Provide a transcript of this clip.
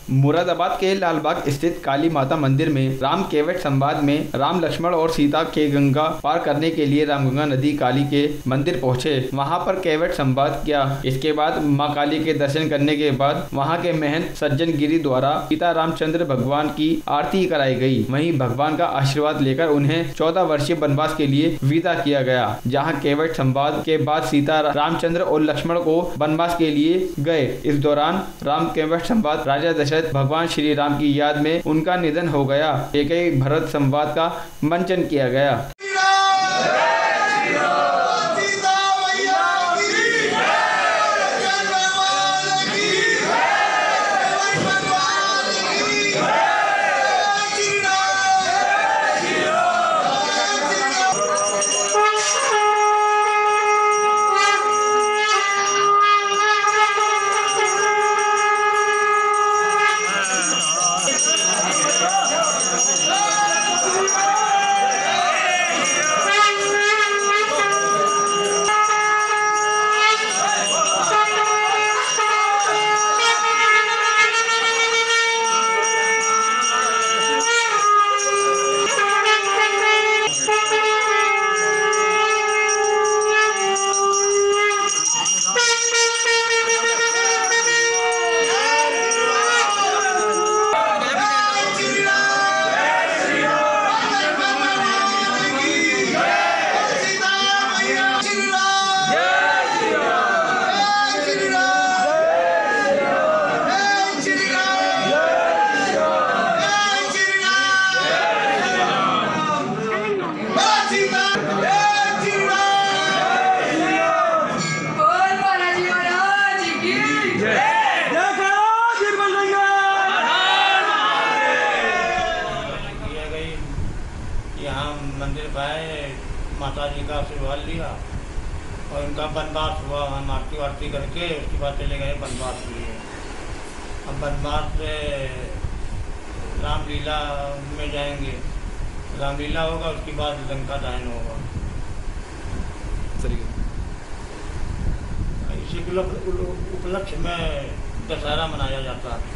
मुरादाबाद के लालबाग स्थित काली माता मंदिर में राम केवट संवाद में राम लक्ष्मण और सीता के गंगा पार करने के लिए रामगंगा नदी काली के मंदिर पहुंचे। वहां पर केवट संवाद किया। इसके बाद मां काली के दर्शन करने के बाद वहां के महंत सज्जन गिरी द्वारा सीता रामचंद्र भगवान की आरती कराई गई। वहीं भगवान का आशीर्वाद लेकर उन्हें 14 वर्षीय वनवास के लिए विदा किया गया। जहाँ केवट संवाद के बाद सीता रामचंद्र और लक्ष्मण को वनवास के लिए गए। इस दौरान राम केवट संवाद राजा दशरथ भगवान श्री राम की याद में उनका निधन हो गया। एक भरत संवाद का मंचन किया गया। यहाँ मंदिर पाए, माता जी का आशीर्वाद लिया और उनका वनवास हुआ। हम आरती वारती करके उसके बाद चले गए वनवास लिए। अब वनवास से रामलीला में जाएंगे, रामलीला होगा, उसके बाद लंका दहन होगा। इसी उपलक्ष्य में दशहरा मनाया जाता है।